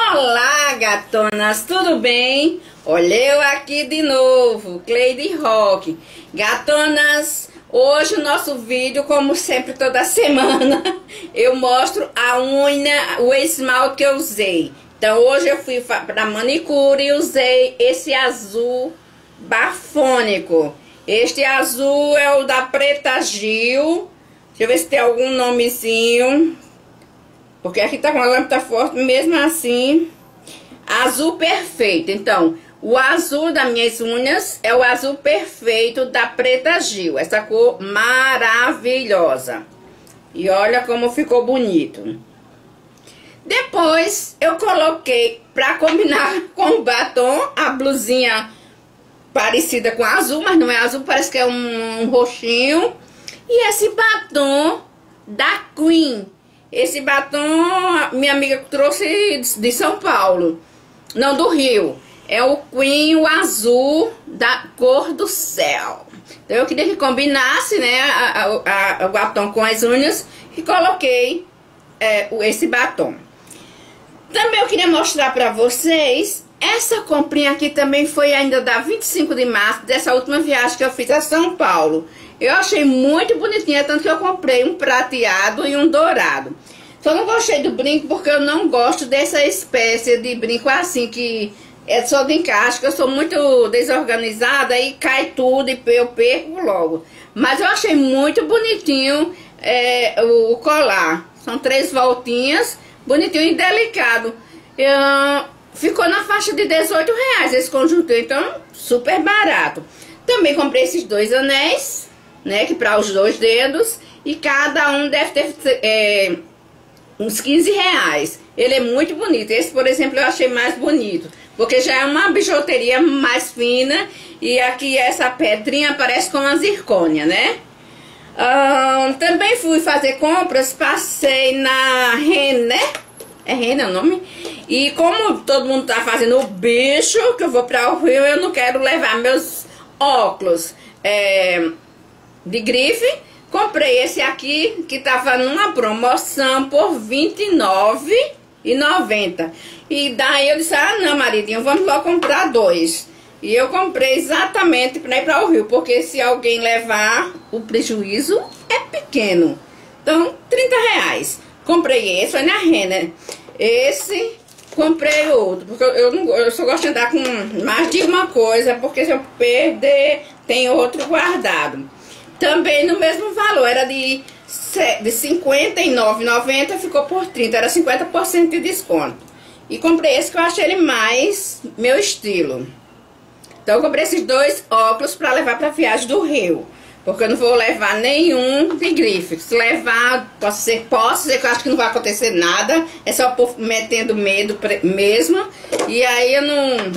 Olá, gatonas, tudo bem? Olha eu aqui de novo, Cleide Roque. Gatonas, hoje o nosso vídeo, como sempre, toda semana, eu mostro a unha, o esmalte que eu usei. Então hoje eu fui para manicure e usei esse azul bafônico. Este azul é o da Preta Gil. Deixa eu ver se tem algum nomezinho. Porque aqui tá com a lâmpada forte, mesmo assim. Azul perfeito. Então, o azul das minhas unhas é o azul perfeito da Preta Gil. Essa cor maravilhosa. E olha como ficou bonito. Depois, eu coloquei, pra combinar com o batom, a blusinha parecida com azul, mas não é azul, parece que é um roxinho. E esse batom da Queen. Esse batom, minha amiga trouxe de São Paulo. Não, do Rio. É o Queen, o azul da cor do céu. Então eu queria que combinasse, né, o batom com as unhas. E coloquei esse batom. Também eu queria mostrar pra vocês. Essa comprinha aqui também foi ainda da 25 de março, dessa última viagem que eu fiz a São Paulo. Eu achei muito bonitinha, tanto que eu comprei um prateado e um dourado. Só não gostei do brinco porque eu não gosto dessa espécie de brinco assim, que é só de encaixe, que eu sou muito desorganizada e cai tudo e eu perco logo. Mas eu achei muito bonitinho o colar. São 3 voltinhas, bonitinho e delicado. Ficou na faixa de R$18 esse conjunto, então super barato. Também comprei esses 2 anéis, né, que para os 2 dedos, e cada um deve ter uns R$15. Ele é muito bonito. Esse, por exemplo, eu achei mais bonito, porque já é uma bijuteria mais fina, e aqui essa pedrinha parece com uma zircônia, né? Também fui fazer compras, passei na Renner. É Renner o nome? E como todo mundo tá fazendo o bicho, que eu vou para o Rio, eu não quero levar meus óculos de grife. Comprei esse aqui, que tava numa promoção por R$29,90. E daí eu disse, ah não, maridinho, vamos logo comprar 2. E eu comprei exatamente para ir para o Rio, porque se alguém levar, o prejuízo é pequeno. Então, R$30. Comprei esse, foi na Renner. Esse, comprei outro, porque eu só gosto de andar com mais de uma coisa, porque se eu perder, tem outro guardado. Também no mesmo valor, era de R$59,90, ficou por 30, era 50% de desconto. E comprei esse que eu achei ele mais meu estilo. Então eu comprei esses 2 óculos para levar para a viagem do Rio. Porque eu não vou levar nenhum de grife. Se levar, posso dizer que eu acho que não vai acontecer nada. É só por metendo medo mesmo. E aí eu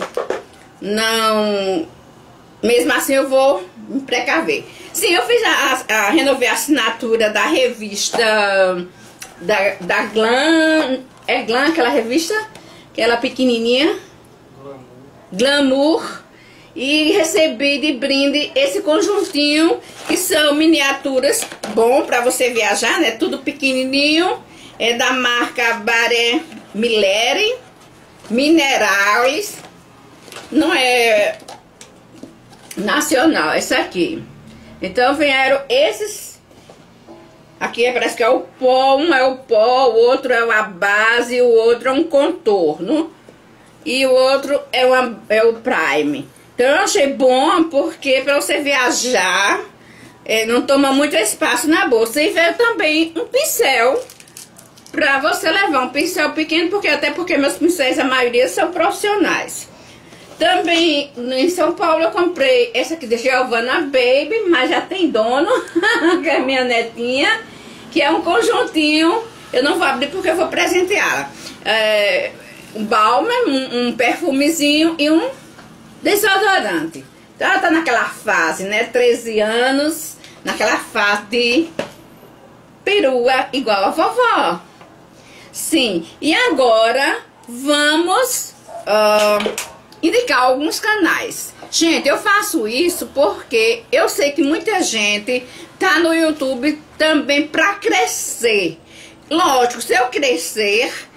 não mesmo assim eu vou me precaver. Sim, eu fiz renovei a assinatura da revista da Glam. É Glam aquela revista? Aquela pequenininha. Glamour. E recebi de brinde esse conjuntinho, que são miniaturas, bom para você viajar, né? Tudo pequenininho. É da marca Baré Minerales. Não é nacional, esse aqui. Então vieram esses. Aqui parece que é o pó. Um é o pó, o outro é a base, o outro é um contorno. E o outro é o prime. Então eu achei bom, porque para você viajar, não toma muito espaço na bolsa. E veio também um pincel, para você levar um pincel pequeno, até porque meus pincéis, a maioria são profissionais. Também em São Paulo eu comprei essa aqui de Giovanna Baby, mas já tem dono, que é minha netinha, que é um conjuntinho. Eu não vou abrir porque eu vou presenteá-la. Um balm, um perfumezinho e um desodorante. Então ela tá naquela fase, né? 13 anos, naquela fase de perua igual a vovó. Sim, e agora vamos indicar alguns canais. Gente, eu faço isso porque eu sei que muita gente tá no YouTube também para crescer. Lógico, se eu crescer,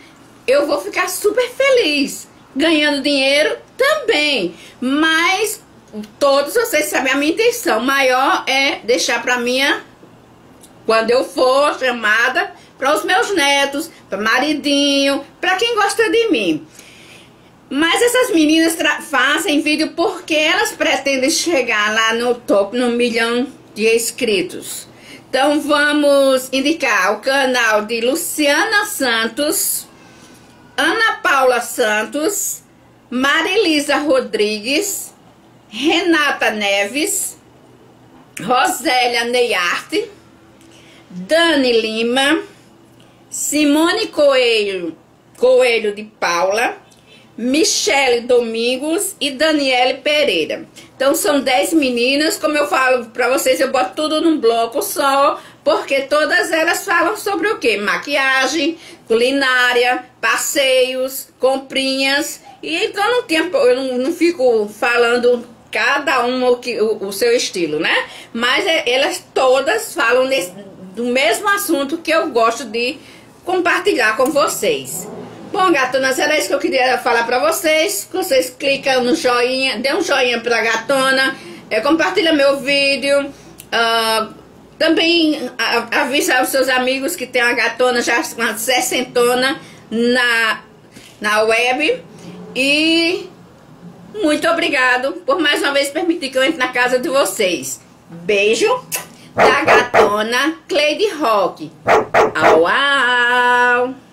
eu vou ficar super feliz. Ganhando dinheiro também. Mas todos vocês sabem a minha intenção. Maior é deixar para minha, quando eu for chamada, para os meus netos, para maridinho, para quem gosta de mim. Mas essas meninas fazem vídeo porque elas pretendem chegar lá no topo, no 1 milhão de inscritos. Então vamos indicar o canal de Luciana Santos, Ana Paula Santos, Marilisa Rodrigues, Renata Neves, Rosélia Neiarte, Dani Lima, Simone Coelho de Paula, Michele Domingos e Daniele Pereira. Então são 10 meninas, como eu falo pra vocês, eu boto tudo num bloco só, porque todas elas falam sobre o quê? Maquiagem, culinária, passeios, comprinhas. E então eu não fico falando cada uma o seu estilo, né? Mas elas todas falam do mesmo assunto que eu gosto de compartilhar com vocês. Bom, gatonas, era isso que eu queria falar pra vocês. Vocês clicam no joinha, dê um joinha pra gatona, compartilha meu vídeo, também avisa os seus amigos que tem uma gatona já uma 60ona na web. E muito obrigado por mais uma vez permitir que eu entre na casa de vocês. Beijo da gatona Cleide Roque. Au, au!